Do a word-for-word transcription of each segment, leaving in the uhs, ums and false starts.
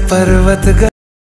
पर्वत ग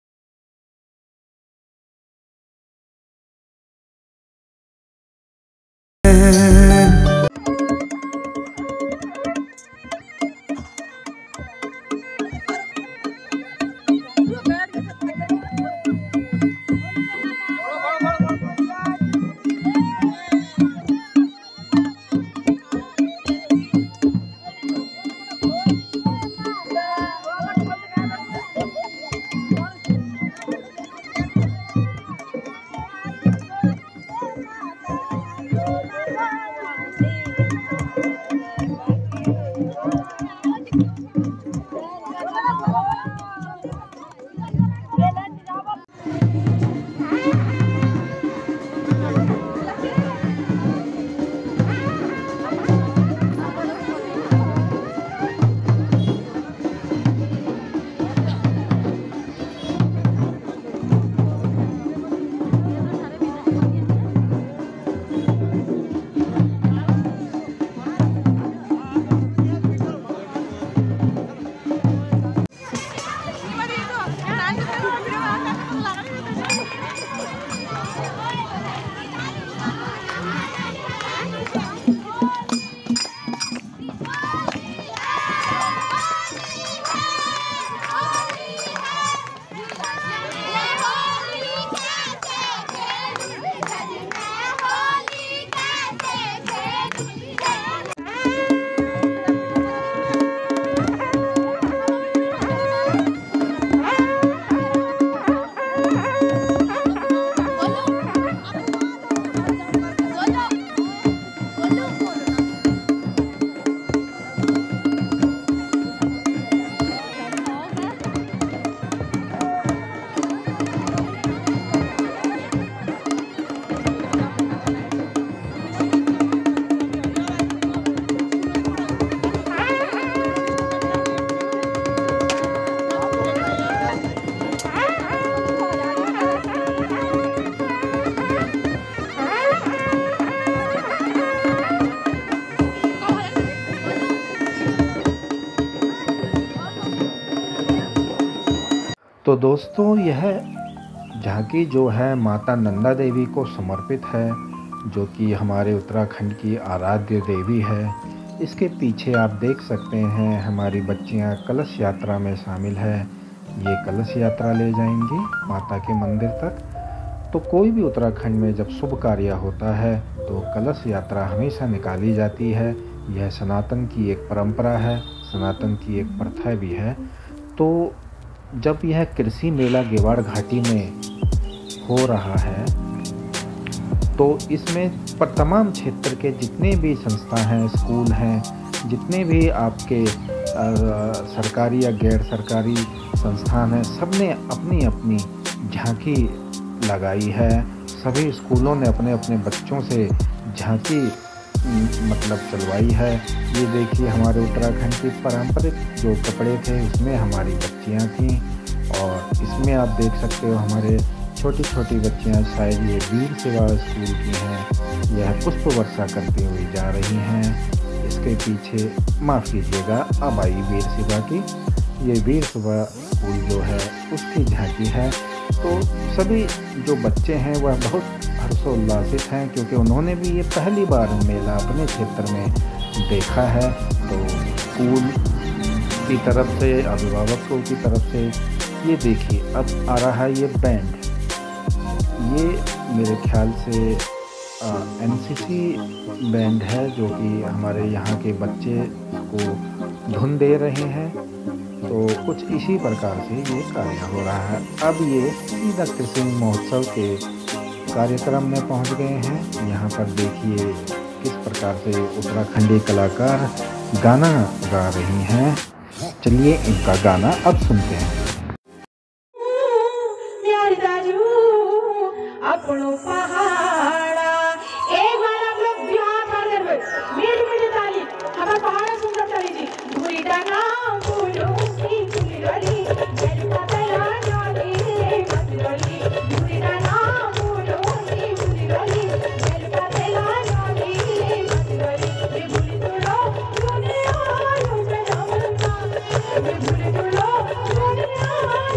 तो दोस्तों, यह झांकी जो है माता नंदा देवी को समर्पित है, जो कि हमारे उत्तराखंड की आराध्य देवी है। इसके पीछे आप देख सकते हैं हमारी बच्चियां कलश यात्रा में शामिल है। ये कलश यात्रा ले जाएंगी माता के मंदिर तक। तो कोई भी उत्तराखंड में जब शुभ कार्य होता है तो कलश यात्रा हमेशा निकाली जाती है। यह सनातन की एक परंपरा है, सनातन की एक प्रथा भी है। तो जब यह कृषि मेला गेवाड़ घाटी में हो रहा है तो इसमें पर तमाम क्षेत्र के जितने भी संस्था हैं, स्कूल हैं, जितने भी आपके आ, सरकारी या गैर सरकारी संस्थान हैं, सब ने अपनी अपनी झांकी लगाई है। सभी स्कूलों ने अपने अपने बच्चों से झांकी मतलब चलवाई है। ये देखिए हमारे उत्तराखंड की पारंपरिक जो कपड़े थे उसमें हमारी बच्चियां थीं, और इसमें आप देख सकते हो हमारे छोटी छोटी बच्चियां, शायद ये वीर सेवा स्कूल की हैं। यह पुष्प वर्षा करती हुई जा रही हैं। इसके पीछे माफ़ कीजिएगा अब आई वीर सेवा की, ये वीर सेवा स्कूल जो है उसकी झांकी है। तो सभी जो बच्चे हैं वह बहुत हर्षोल्लासित हैं, क्योंकि उन्होंने भी ये पहली बार मेला अपने क्षेत्र में देखा है। तो स्कूल की तरफ से, अभिभावकों की तरफ से, ये देखिए अब आ रहा है ये बैंड। ये मेरे ख्याल से एनसीसी बैंड है, जो कि हमारे यहाँ के बच्चे को धुन दे रहे हैं। तो कुछ इसी प्रकार से ये कार्य हो रहा है। अब ये सीधा कृषि महोत्सव के कार्यक्रम में पहुंच गए हैं। यहाँ पर देखिए किस प्रकार से उत्तराखंडी कलाकार गाना गा रही हैं। चलिए इनका गाना अब सुनते हैं। Thank you.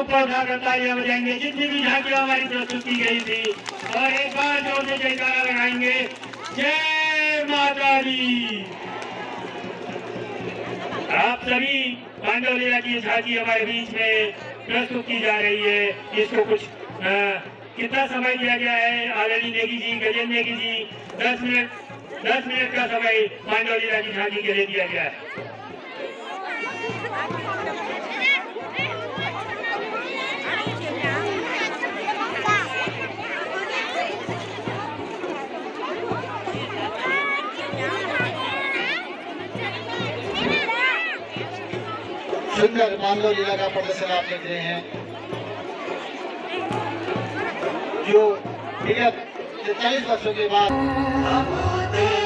ऊपर उठाकर तालियां बजाएंगे जितनी भी झांकियां हमारी प्रस्तुत की गई थी, और एक बार जोर से जयकारा लगाएंगे, जय माता दी। आप सभी पांडव लीला की झांकी हमारे बीच में प्रस्तुत की जा रही है। इसको कुछ आ, कितना समय दिया गया है? आदरणीय नेगी जी, गजेंद्र नेगी जी, दस मिनट दस मिनट का समय पांडव लीला की झांकी के लिए दिया गया है। सुंदर पांडव लीला का प्रदर्शन आप देख रहे हैं, जो विगत तैतालीस वर्षों के बाद